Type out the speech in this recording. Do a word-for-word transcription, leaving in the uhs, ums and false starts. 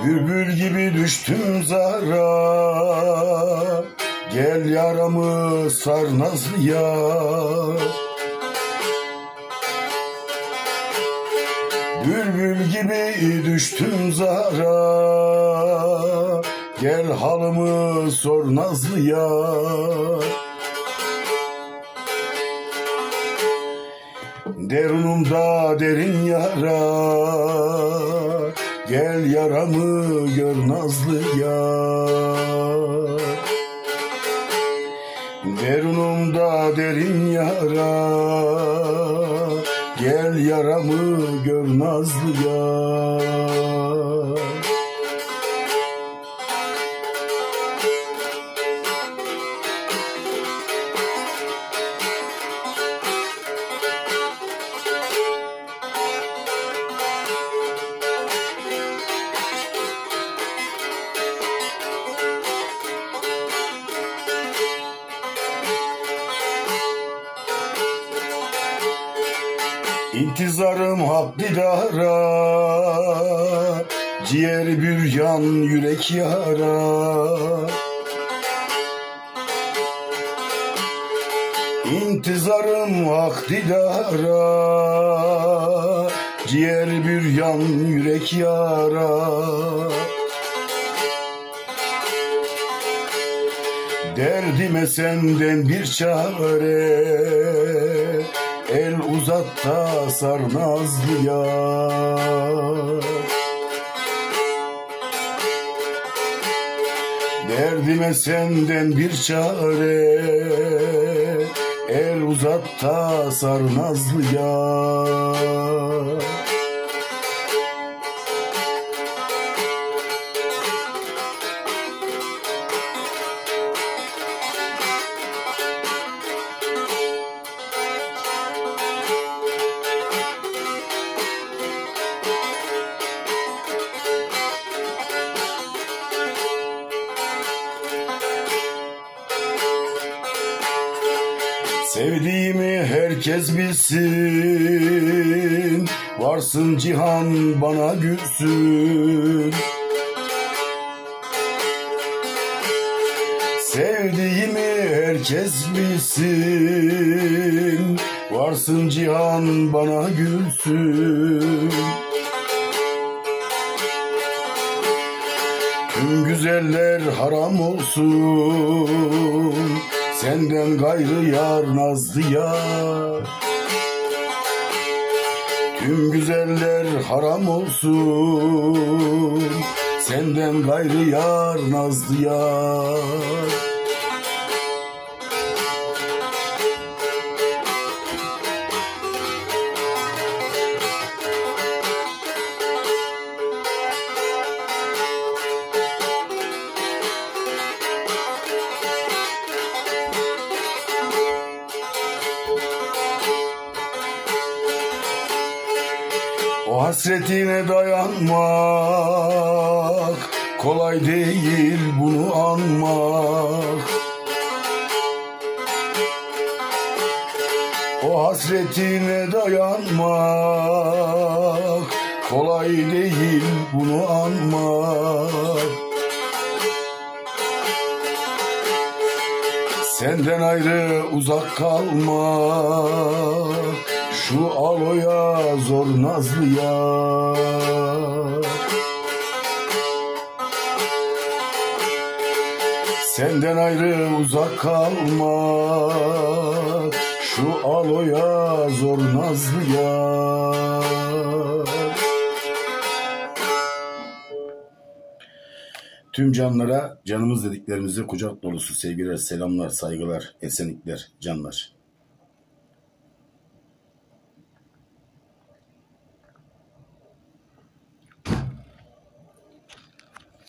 Bülbül gibi düştüm zara, gel yaramı sar nazlı yar. Bülbül gibi düştüm zara, gel halımı sor nazlı yar. Derunumda derin yara, gel yaramı gör nazlı yar. Derunumda derin yara, gel yaramı gör nazlı yar. İntizarım hak didara, ciğer büryan yürek yara. İntizarım hak didara, ciğer büryan yürek yara. Derdime senden bir çare, el uzat da sar nazlı yar. Derdime senden bir çare, el uzat da sar nazlı yar. Sevdiğimi herkes bilsin, varsın cihan bana gülsün. Sevdiğimi herkes bilsin, varsın cihan bana gülsün. Tüm güzeller haram olsun, senden gayrı yar nazlı yar. Tüm güzeller haram olsun, senden gayrı yar nazlı yar. O hasretine dayanmak kolay değil, bunu anmak. O hasretine dayanmak kolay değil, bunu anmak. Senden ayrı uzak kalmak, şu aloya zor nazlı yar. Senden ayrı uzak kalmak, şu aloya zor nazlı yar. Tüm canlara, canımız dediklerimize kucak dolusu sevgiler, selamlar, saygılar, esenlikler, canlar.